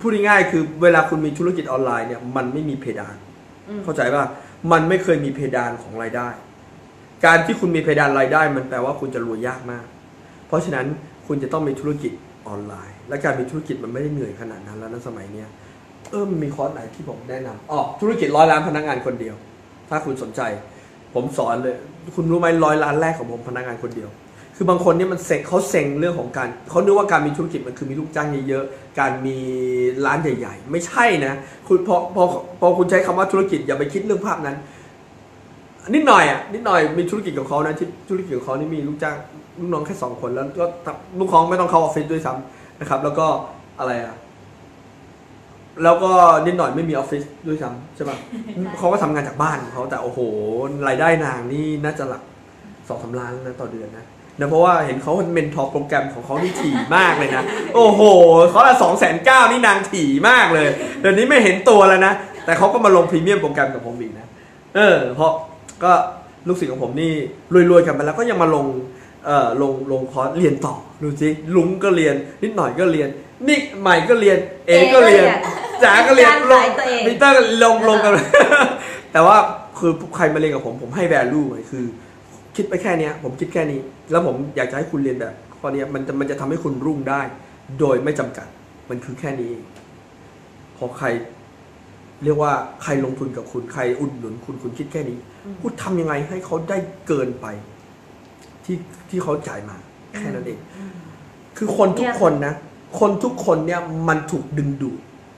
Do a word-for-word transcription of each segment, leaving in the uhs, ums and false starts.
พูดง่ายๆคือเวลาคุณมีธุรกิจออนไลน์เนี่ยมันไม่มีเพดานเข้าใจป่ะมันไม่เคยมีเพดานของรายได้การที่คุณมีเพดานรายได้มันแปลว่าคุณจะรวยยากมากเพราะฉะนั้นคุณจะต้องมีธุรกิจออนไลน์และการมีธุรกิจมันไม่ได้เหนื่อยขนาดนั้นแล้วในสมัยนี้เออมีคอร์สไหนที่ผมแนะนำอ๋อธุรกิจร้อยล้านพนักงานคนเดียวถ้าคุณสนใจผมสอนเลยคุณรู้ไหมร้อยล้านแรกของผมพนักงานคนเดียวคือบางคนนี่มันเซ็งเขาเซ็งเรื่องของการเขาคิดว่าการมีธุรกิจมันคือมีลูกจ้างเยอะๆการมีร้านใหญ่ๆไม่ใช่นะคุณพอพอพอคุณใช้คำว่าธุรกิจอย่าไปคิดเรื่องภาพนั้นนิดหน่อยอ่ะนิดหน่อยมีธุรกิจของเขานะที่ธุรกิจของเขานี่มีลูกจ้างลูกน้องแค่สองคนแล้วก็ลูกน้องไม่ต้องเข้าออฟฟิศด้วยซ้ำนะครับแล้วก็อะไรอ่ะแล้วก็นิดหน่อยไม่มีออฟฟิศด้วยซ้ำใช่ป่ะเขาก็ทำงานจากบ้านเขาแต่โอ้โหรายได้นางนี่น่าจะหลักสองสามล้านนะต่อเดือนนะนะเพราะว่าเห็นเขาเมนทอร์โปรแกรมของเขาที่ถี่มากเลยนะโอ้โหเขาละสองแสนเก้านี่นางถี่มากเลยเดี๋ยวนี้ไม่เห็นตัวแล้วนะแต่เขาก็มาลงพรีเมียมโปรแกรมกับผมอีกนะเออเพราะก็ลูกศิษย์ของผมนี่รวยๆกันไปแล้วก็ยังมาลงเอ่อลงลงคอร์สเรียนต่อดูสิลุงก็เรียนนิดหน่อยก็เรียนนิกใหม่ก็เรียนเอก็เรียนจ๋าก็เรียนลงมิเตอร์ลงลงกันแต่ว่าคือใครมาเรียนกับผมผมให้ value ไว้คือคิดไปแค่นี้ผมคิดแค่นี้แล้วผมอยากจะให้คุณเรียนแบบข้อนี้มันจะมันจะทำให้คุณรุ่งได้โดยไม่จำกัดมันคือแค่นี้พอใครเรียกว่าใครลงทุนกับคุณใครอุดหนุนคุณคุณคิดแค่นี้คุณทำยังไงให้เขาได้เกินไปที่ที่เขาจ่ายมาแค่นั้นเองคือคนทุกคนนะคนทุกคนเนี่ยมันถูกดึงดูด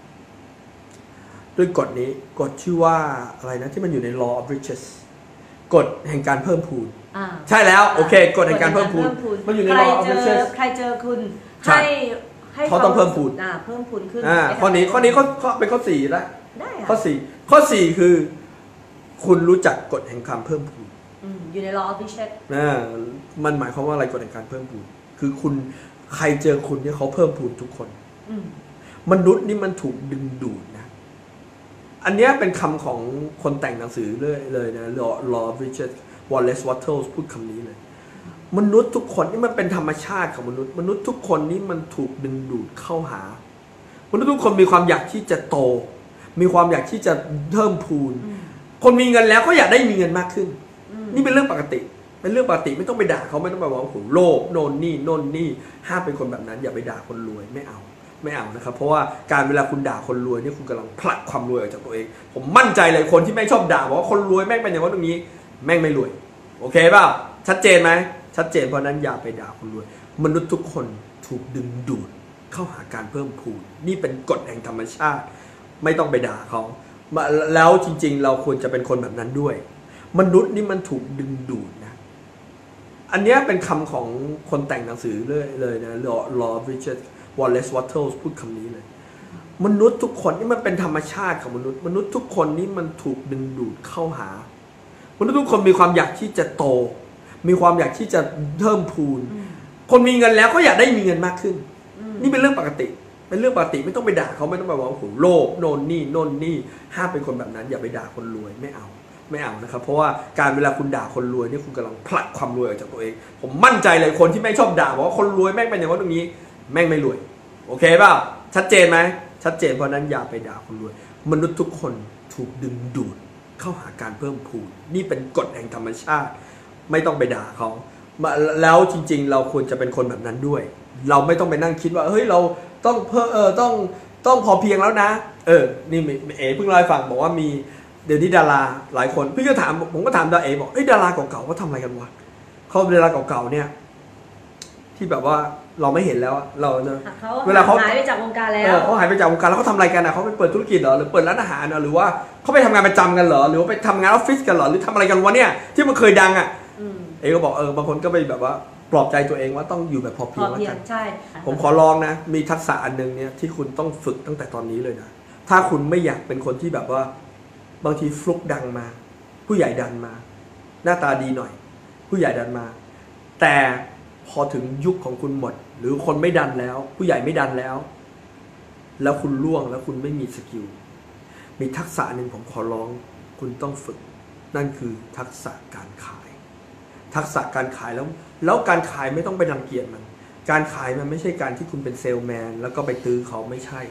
ด้วยกฎนี้กฎชื่อว่าอะไรนะที่มันอยู่ใน law of riches กฎแห่งการเพิ่มพูนใช่แล้วโอเคกฎแห่งการเพิ่มพูนมันอยู่ใน law of riches ใครเจอคุณให้เขาต้องเพิ่มพูนเพิ่มพูนขึ้นข้อนี้ข้อนี้เขาเป็นข้อสี่แล้วข้อสี่ข้อสี่คือคุณรู้จักกฎแห่งการเพิ่มพูนอยู่ใน law of riches นะมันหมายความว่าอะไรกฎแห่งการเพิ่มพูนคือคุณใครเจอคุณเนี่ยเขาเพิ่มพูนทุกคนมนุษย์นี่มันถูกดึงดูดนะอันนี้เป็นคำของคนแต่งหนังสือเลยเลยนะ law of riches Wallace Wattles พูดคำนี้เลยมนุษย์ทุกคนนี่มันเป็นธรรมชาติของมนุษย์มนุษย์ทุกคนนี่มันถูกดึงดูดเข้าหามนุษย์ทุกคนมีความอยากที่จะโตมีความอยากที่จะเพิ่มพูนคนมีเงินแล้วก็อยากได้มีเงินมากขึ้นนี่เป็นเรื่องปกติเป็นเรื่องปกติไม่ต้องไปด่าเขาไม่ต้องไปบอกว่าโหโลภโน่นนี่โน่นนี่ห้ามเป็นคนแบบนั้นอย่าไปด่าคนรวยไม่เอาไม่เอานะครับเพราะว่าการเวลาคุณด่าคนรวยนี่คุณกำลังผลักความรวยออกจากตัวเองผมมั่นใจเลยคนที่ไม่ชอบด่าบอกว่าคนรวยแม่งเป็นอย่างนั้นตรงนี้แม่งไม่รวยโอเคเปล่าชัดเจนไหมชัดเจนเพราะนั้นอย่าไปด่าคนรวยมนุษย์ทุกคนถูกดึงดูดเข้าหาการเพิ่มพูนนี่เป็นกฎแห่งธรรมชาติไม่ต้องไปด่าเขาแล้วจริงๆเราควรจะเป็นคนแบบนั้นด้วยมนุษย์นี่มันถูกดึงดูดนะอันนี้เป็นคำของคนแต่งหนังสือเลยเลยนะ law of riches Wallace Wattles พูดคำนี้เลยมนุษย์ทุกคนนี่มันเป็นธรรมชาติของมนุษย์มนุษย์ทุกคนนี่มันถูกดึงดูดเข้าหามนุษย์ทุกคนมีความอยากที่จะโตมีความอยากที่จะเพิ่มพูนคนมีเงินแล้วก็อยากได้มีเงินมากขึ้นนี่เป็นเรื่องปกติเป็นเรื่องปกติไม่ต้องไปด่าเขาไม่ต้องไปบอกว่าโหโลภโน่นนี่โน่นนี่ห้ามเป็นคนแบบนั้นอย่าไปด่าคนรวยไม่เอาไม่เอานะครับเพราะว่าการเวลาคุณด่าคนรวยนี่คุณกำลังผลักความรวยออกจากตัวเองผมมั่นใจเลยคนที่ไม่ชอบด่าบอกว่าคนรวยแม่งเป็นอย่างนั้นตรงนี้แม่งไม่รวยโอเคเปล่าชัดเจนไหมชัดเจนเพราะนั้นอย่าไปด่าคนรวยมนุษย์ทุกคนถูกดึงดูดเข้าหาการเพิ่มพูนนี่เป็นกฎแห่งธรรมชาติไม่ต้องไปด่าเขาแล้วจริงๆเราควรจะเป็นคนแบบนั้นด้วยเราไม่ต้องไปนั่งคิดว่าเฮ้ยเราต้องเพิ่มเออต้องต้องพอเพียงแล้วนะเออนี่เอ๋เพิ่งเล่าให้ฟังบอกว่ามีเดี๋ยวนี้ดาราหลายคนพี่ก็ถามผมก็ถามดาเอ๋บอกเอ้ยดาราเก่าๆเขาทำอะไรกันวะเขาดาราเก่าๆเนี่ยที่แบบว่าเราไม่เห็นแล้วเราเนี่ยเวลาเขาหายไปจากวงการแล้วเขาหายไปจากวงการแล้วเขาทำอะไรกันอ่ะเขาไปเปิดธุรกิจเหรอหรือเปิดร้านอาหารเหรอหรือว่าเขาไปทำงานประจำกันเหรอหรือว่าไปทำงานออฟฟิศกันเหรอหรือทำอะไรกันวะเนี่ยที่มันเคยดังอ่ะเอ๋ก็บอกเออบางคนก็ไปแบบว่าปลอบใจตัวเองว่าต้องอยู่แบบพอเพียงแล้วกันผมขอลองนะมีทักษะอันนึงเนี่ยที่คุณต้องฝึกตั้งแต่ตอนนี้เลยนะถ้าคุณไม่อยากเป็นคนที่แบบว่าบางทีฟลุกดังมาผู้ใหญ่ดันมาหน้าตาดีหน่อยผู้ใหญ่ดันมาแต่พอถึงยุคของคุณหมดหรือคนไม่ดันแล้วผู้ใหญ่ไม่ดันแล้วแล้วคุณล่วงแล้วคุณไม่มีสกิลมีทักษะหนึ่งผมขอร้องคุณต้องฝึกนั่นคือทักษะการขายทักษะการขายแล้วแล้วการขายไม่ต้องไปรังเกียจมันการขายมันไม่ใช่การที่คุณเป็นเซลแมนแล้วก็ไปตื้อเขาไม่ใช่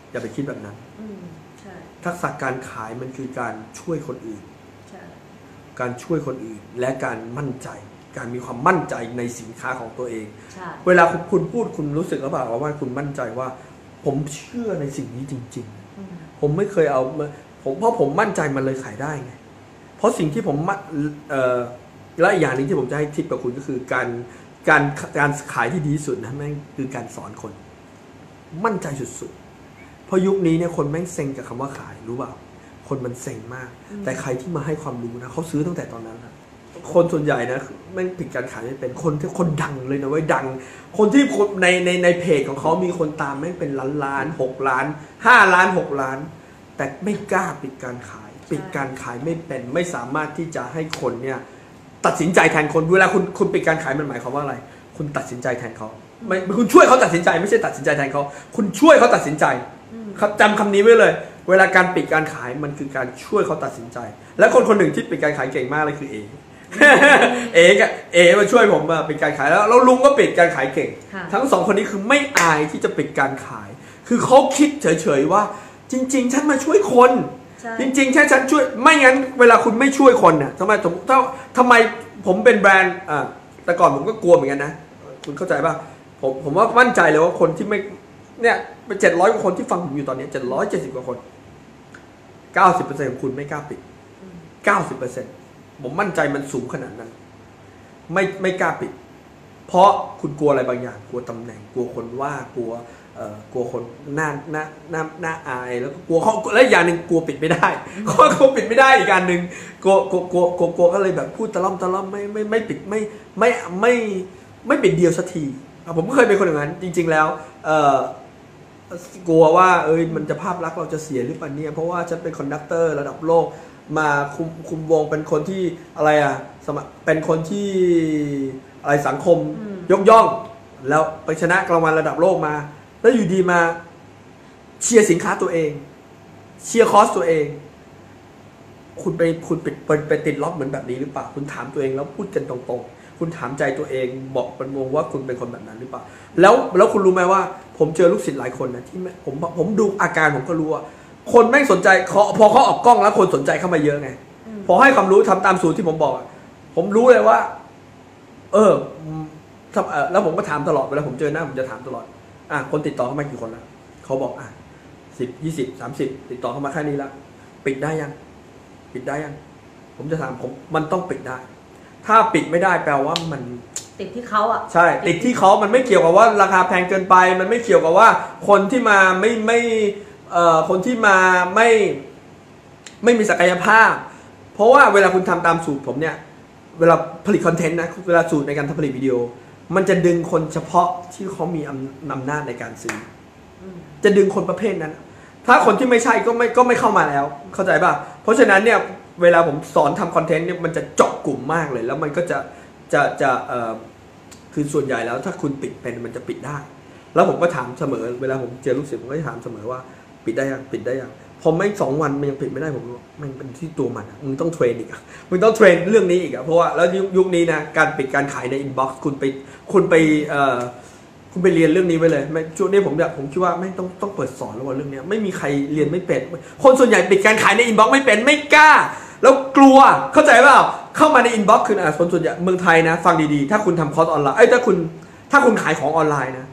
อย่าไปคิดแบบนั้นอืมใช่ทักษะการขายมันคือการช่วยคนอื่นใช่การช่วยคนอื่นและการมั่นใจ การมีความมั่นใจในสินค้าของตัวเองใช่เวลาคุณคุณพูดคุณรู้สึกหรือเปล่าว่าคุณมั่นใจว่า ผมเชื่อในสิ่งนี้จริง ๆ ผมไม่เคยเอาผมเพราะผมมั่นใจมันเลยขายได้ไงเพราะสิ่งที่ผมเอ่อและอีกอย่างหนึ่งที่ผมจะให้ทิปกับคุณก็คือการการการขายที่ดีที่สุดนะแม่งคือการสอนคนมั่นใจสุดๆเพราะยุคนี้เนี่ยคนแม่งเซ็งกับคำว่าขายรู้เปล่าคนมันเซ็งมาก แต่ใครที่มาให้ความรู้นะเขาซื้อตั้งแต่ตอนนั้นนะคนส่วนใหญ่นะแม่งผิดการขายไม่เป็นคนที่คนดังเลยนะเว้ยดังคนที่ในในในเพจของเขามีคนตามแม่งเป็นล้านล้านหกล้านห้าล้านหกล้านแต่ไม่กล้าปิดการขายปิดการขายไม่เป็นไม่สามารถที่จะให้คนเนี่ยตัดสินใจแทนคนเวลาคุณคุณปิดการขายมันหมายความว่าอะไรคุณตัดสินใจแทนเขาไม่คุณช่วยเขาตัดสินใจไม่ใช่ตัดสินใจแทนเขาคุณช่วยเขาตัดสินใจครับจำคำนี้ไว้เลยเวลาการปิดการขายมันคือการช่วยเขาตัดสินใจ และคนคนหนึ่งที่ปิดการขายเก่งมากเลยคือเอ เอกับเอมาช่วยผมปิดการขายแล้วแล้วลุงก็ปิดการขายเก่งทั้งสองคนนี้คือไม่อายที่จะปิดการขายคือเขาคิดเฉยๆว่าจริงๆฉันมาช่วยคนจริงๆแค่ฉันช่วยไม่งั้นเวลาคุณไม่ช่วยคนเนี่ยทำไมถ้าทำไมผมเป็นแบรนด์อ่าแต่ก่อนผมก็กลัวเหมือนกันนะคุณเข้าใจป่ะผมผมว่ามั่นใจเลยว่าคนที่ไม่เนี่ยเป็นเจ็ดร้อยกว่าคนที่ฟังผมอยู่ตอนนี้เจ็ดร้อยเจ็ดสิบกว่าคนเก้าสิบเปอร์เซ็นต์ของคุณไม่กล้าปิดเก้าสิบเปอร์เซ็นต์ผมมั่นใจมันสูงขนาดนั้นไม่ไม่กล้าปิดเพราะคุณกลัวอะไรบางอย่างกลัวตำแหน่งกลัวคนว่ากลัวเอ่อกลัวคนหน้าหน้าหน้าหน้าอายแล้วก็กลัวเขาและอย่างหนึ่งกลัวปิดไม่ได้กลัวกลัวปิดไม่ได้อีกการหนึ่งกลัวกลัวกลัวกลัวกลัวก็เลยแบบพูดตะล่อมตะล่อมไม่ไม่ไม่ปิดไม่ไม่ไม่ไม่ปิดเดียวสักทีผมก็เคยเป็นคนอย่างนั้นจริงๆแล้วเอ่อกลัวว่าเอ้ยมันจะภาพลักษณ์เราจะเสียหรือเปล่าเนี่ยเพราะว่าฉันเป็นคอนดักเตอร์ระดับโลกมาคุมคุมวงเป็นคนที่อะไรอ่ะสมัครเป็นคนที่อะไรสังคมยกย่องแล้วไปชนะรางวัลระดับโลกมาแล้วอยู่ดีมาเชียร์สินค้าตัวเองเชียร์คอสตัวเองคุณไปคุณไปไปติดล็อกเหมือนแบบนี้หรือเปล่าคุณถามตัวเองแล้วพูดกันตรงๆคุณถามใจตัวเองบอกเป็นวงว่าคุณเป็นคนแบบนั้นหรือเปล่าแล้วแล้วคุณรู้ไหมว่าผมเจอลูกศิษย์หลายคนนะที่ผมผมดูอาการผมก็รู้ว่าคนไม่สนใจพอเขาออกกล้องแล้วคนสนใจเข้ามาเยอะไงพอให้ความรู้ทำตามสูตรที่ผมบอกผมรู้เลยว่าเออแล้วผมก็ถามตลอดเวลาผมเจอหน้าผมจะถามตลอดอ่ะคนติดต่อเข้ามากี่คนแล้วเขาบอกอ่ะสิบยี่สิบสามสิบติดต่อเข้ามาแค่นี้ละปิดได้ยังปิดได้ยังผมจะถามผมมันต้องปิดได้ถ้าปิดไม่ได้แปลว่ามันติดที่เขาอ่ะใช่ติดที่เขามันไม่เกี่ยวกับว่าราคาแพงเกินไปมันไม่เกี่ยวกับว่าคนที่มาไม่ไม่เอ่อคนที่มาไม่ไม่มีศักยภาพเพราะว่าเวลาคุณทำตามสูตรผมเนี่ยเวลาผลิตคอนเทนต์นะเวลาสูตรในการทำผลิตวิดีโอมันจะดึงคนเฉพาะที่เขามีอำนาจในการซื้อจะดึงคนประเภทนั้นถ้าคนที่ไม่ใช่ก็ไม่ก็ไม่เข้ามาแล้วเข้าใจป่ะเพราะฉะนั้นเนี่ยเวลาผมสอนทำคอนเทนต์เนี่ยมันจะเจาะกลุ่มมากเลยแล้วมันก็จะจะจะเอ่อคือส่วนใหญ่แล้วถ้าคุณปิดเป็นมันจะปิดได้แล้วผมก็ถามเสมอเวลาผมเจอลูกศิษย์ผมก็จะถามเสมอว่าปิดได้ยังปิดได้ยังพอไม่สองวันมันยังปิดไม่ได้ผมมันเป็นที่ตัวมันมึงต้องเทรนอีกอ่ะมึงต้องเทรนเรื่องนี้อีกอ่ะเพราะว่าแล้วยุคนี้นะการปิดการขายในอินบ็อกซ์คุณไปคุณไปเอ่อคุณไปเรียนเรื่องนี้ไว้เลยช่วงนี้ผมเนี่ยผมคิดว่าไม่ต้องต้องเปิดสอนแล้วว่าเรื่องนี้ไม่มีใครเรียนไม่เป็นคนส่วนใหญ่ปิดการขายในอินบ็อกซ์ไม่เป็นไม่กล้าแล้วกลัวเข้าใจเปล่าเข้ามาในอินบ็อกซ์คืออ่ะคนส่วนใหญ่เมืองไทยนะฟังดีๆถ้าคุณทำคอร์สออนไลน์เอ้ยถ้าคุณถ้าคุณขายของออนไลน์นะ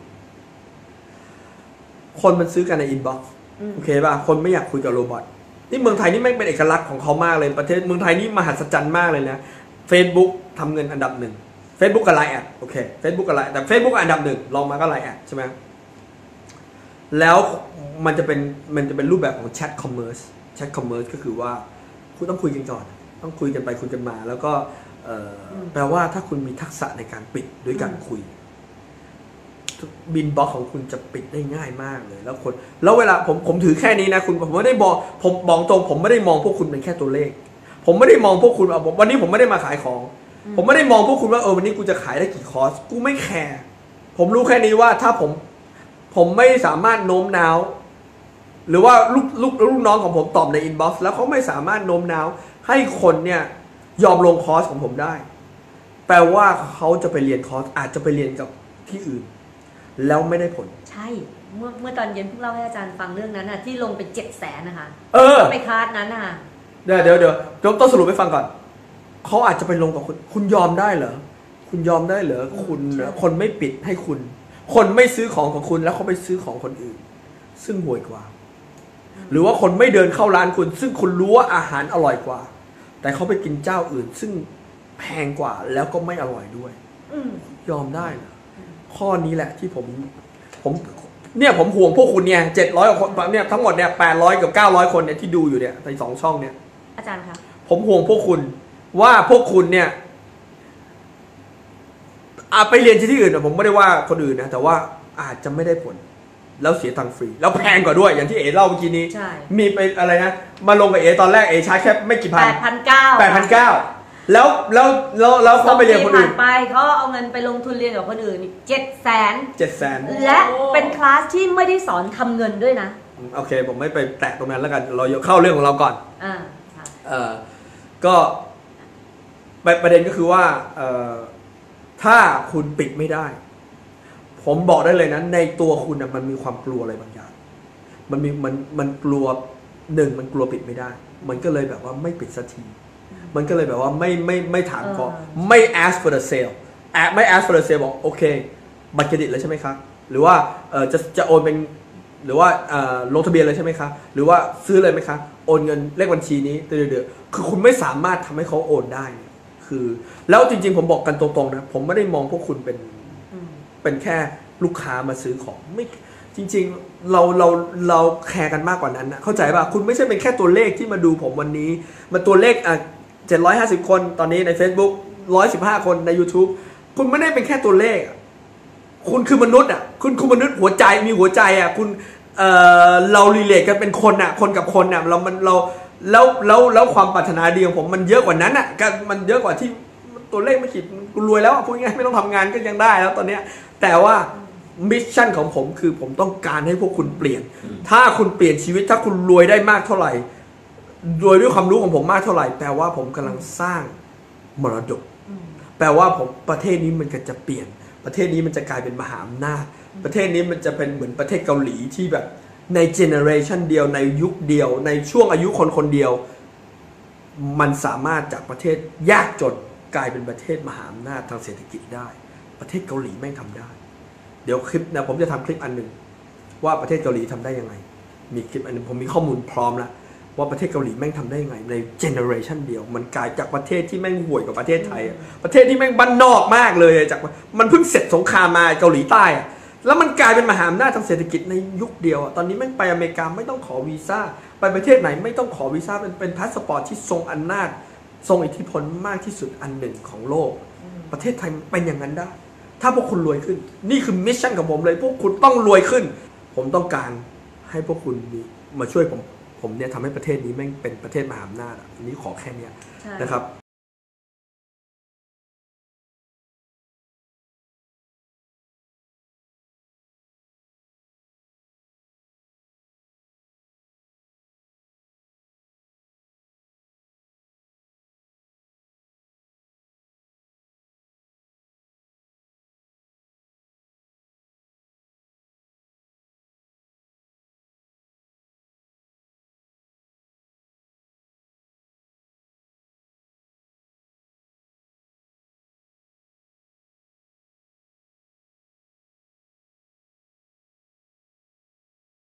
คนมันซื้อกันในอินบ็อกซ์โอเคป่ะคนไม่อยากคุยกับโรบอทนี่เมืองไทยนี่แม่งเป็นเอกลักษณ์ของเขามากเลยประเทศเมืองไทยนี่มหัศจรรย์มากเลยนะ Facebook ทำเงินอันดับหนึ่ง Facebook กับ ไลน์ แอดโอเค Facebook กับ ไลน์ แต่ Facebook อันดับหนึ่งลองมาก็ ไลน์ แอดใช่ไหมแล้วมันจะเป็นมันจะเป็นรูปแบบของแชทคอมเมอร์สแชทคอมเมอร์สก็คือว่าคุณต้องคุยกันก่อนต้องคุยกันไปคุยกันมาแล้วก็แปลว่าถ้าคุณมีทักษะในการปิดด้วยการคุยบินบล็อกของคุณจะปิดได้ง่ายมากเลยแล้วคนแล้วเวลาผมผมถือแค่นี้นะคุณผมไม่ได้บอกผมบอกตรงผมไม่ได้มองพวกคุณเป็นแค่ตัวเลขผมไม่ได้มองพวกคุณวันนี้ผมไม่ได้มาขายของผมไม่ได้มองพวกคุณว่าเออวันนี้กูจะขายได้กี่คอร์สกูไม่แคร์ผมรู้แค่นี้ว่าถ้าผมผมไม่สามารถโน้มน้าวหรือว่าลูกลูกลูกน้องของผมตอบในอินบ็อกซ์แล้วเขาไม่สามารถโน้มน้าวให้คนเนี่ยยอมลงคอร์สของผมได้แปลว่าเขาจะไปเรียนคอร์สอาจจะไปเรียนกับที่อื่นแล้วไม่ได้ผลใช่เมื่อเมื่อตอนเย็นเพิ่งเล่าให้อาจารย์ฟังเรื่องนั้นน่ะที่ลงเป็นเจ็ดแสนนะคะเออไปคลาสนั้นน่ะเดี๋ยวเดี๋ยวเดี๋ยวต้องสรุปให้ฟังก่อนเขาอาจจะไปลงกับคุณคุณยอมได้เหรอคุณยอมได้เหรอคุณคนไม่ปิดให้คุณ คนไม่ซื้อของของคุณแล้วเขาไปซื้อของคนอื่น ซึ่งห่วยกว่า หรือว่าคนไม่เดินเข้าร้านคุณ ซึ่งคุณรู้ว่าอาหารอร่อยกว่า แต่เขาไปกินเจ้าอื่น ซึ่งแพงกว่าแล้วก็ไม่อร่อยด้วยยอมได้เหรอข้อนี้แหละที่ผมผมเนี่ยผมห่วงพวกคุณเนี่ยเจ็ดร้อยกว่าคนเนี่ยทั้งหมดเนี่ยแปดร้อยกับเก้าร้อยคนเนี่ยที่ดูอยู่เนี่ยในสองช่องเนี่ยอาจารย์คะผมห่วงพวกคุณว่าพวกคุณเนี่ยอาไปเรียนที่อื่นนะผมไม่ได้ว่าคนอื่นนะแต่ว่าอาจจะไม่ได้ผลแล้วเสียตังค์ฟรีแล้วแพงกว่าด้วยอย่างที่เอ๋เล่าเมื่อกี้นี้มีไปอะไรนะมาลงกับเอ๋ตอนแรกเอ๋ใช้แค่ไม่กี่พันแปดพันเก้าแปดพันเก้าแล้วแล้วแล้วแล้วเขาไปเรียนคนอื่นไปเขาเอาเงินไปลงทุนเรียนกับคนอื่นเจ็ดแสนเจ็ดแสนและเป็นคลาสที่ไม่ได้สอนทำเงินด้วยนะโอเคผมไม่ไปแตะตรงนั้นแล้วกันเราเข้าเรื่องของเราก่อนอ่าเอ่อก็ประเด็นก็คือว่าเอ่อถ้าคุณปิดไม่ได้ผมบอกได้เลยนะในตัวคุณนะมันมีความกลัวอะไรบางอย่างมันมีมันมันกลัวหนึ่งมันกลัวปิดไม่ได้มันก็เลยแบบว่าไม่ปิดสักทีมันก็เลยแบบว่าไม่ไม่ไม่ถามขอไม่ ask for the sale แอบไม่ ask for the sale บอกโอเคบัตรเครดิตแล้วใช่ไหมครับหรือว่าเออจะจะโอนเป็นหรือว่าลงทะเบียนเลยใช่ไหมครับหรือว่าซื้อเลยไหมครับโอนเงินเลขบัญชีนี้เดือดๆคือคุณไม่สามารถทำให้เขาโอนได้คือแล้วจริงๆผมบอกกันตรงๆนะผมไม่ได้มองพวกคุณเป็นเป็นแค่ลูกค้ามาซื้อของไม่จริงๆเราเราเราแคร์กันมากกว่านั้นนะเข้าใจป่ะคุณไม่ใช่เป็นแค่ตัวเลขที่มาดูผมวันนี้มาตัวเลขอ่ะเจ็ดร้อยห้าสิบคนตอนนี้ใน Facebook หนึ่งร้อยสิบห้าคนใน YouTube คุณไม่ได้เป็นแค่ตัวเลขคุณคือมนุษย์อ่ะคุณคือมนุษย์หัวใจมีหัวใจอ่ะคุณเอ่อเรารีเลทกันเป็นคนอ่ะคนกับคนอ่ะเรามันเราแล้วแล้วแล้วความปรารถนาดีของผมมันเยอะกว่านั้นอ่ะมันเยอะกว่าที่ตัวเลขไม่ขีดกูรวยแล้วพูดง่ายไม่ต้องทำงานก็ยังได้แล้วตอนเนี้ยแต่ว่ามิชชั่นของผมคือผมต้องการให้พวกคุณเปลี่ยนถ้าคุณเปลี่ยนชีวิตถ้าคุณรวยได้มากเท่าไหร่รวยด้วยความรู้ของผมมากเท่าไหร่แปลว่าผมกำลังสร้างมรดกแปลว่าผมประเทศนี้มันก็จะเปลี่ยนประเทศนี้มันจะกลายเป็นมหาอำนาจประเทศนี้มันจะเป็นเหมือนประเทศเกาหลีที่แบบในเจเนอเรชันเดียวในยุคเดียวในช่วงอายุคนคนเดียวมันสามารถจากประเทศยากจนกลายเป็นประเทศมหาอำนาจทางเศรษฐกิจได้ประเทศเกาหลีแม่งทำได้เดี๋ยวคลิปนะผมจะทำคลิปอันหนึ่งว่าประเทศเกาหลีทำได้ยังไงมีคลิปอันนึงผมมีข้อมูลพร้อมแล้วว่าประเทศเกาหลีแม่งทำได้ยังไงในเจเนอเรชันเดียวมันกลายจากประเทศที่แม่งห่วยกว่าประเทศไทยประเทศที่แม่งบ้านนอกมากเลยจากมันเพิ่งเสร็จสงครามมาเกาหลีใต้แล้วมันกลายเป็นมหาอำนาจทางเศรษฐกิจในยุคเดียวตอนนี้แม่งไปอเมริกาไม่ต้องขอวีซ่าไปประเทศไหนไม่ต้องขอวีซ่าเป็นเป็นพาสปอร์ตที่ทรงอำนาจทรงอิทธิพลมากที่สุดอันหนึ่งของโลกประเทศไทยเป็นอย่างนั้นได้ถ้าพวกคุณรวยขึ้นนี่คือมิชชั่นของผมเลยพวกคุณต้องรวยขึ้นผมต้องการให้พวกคุณมาช่วยผมผมเนี่ยทำให้ประเทศนี้แม่งเป็นประเทศมหาอำนาจอันนี้ขอแค่นี้นะครับ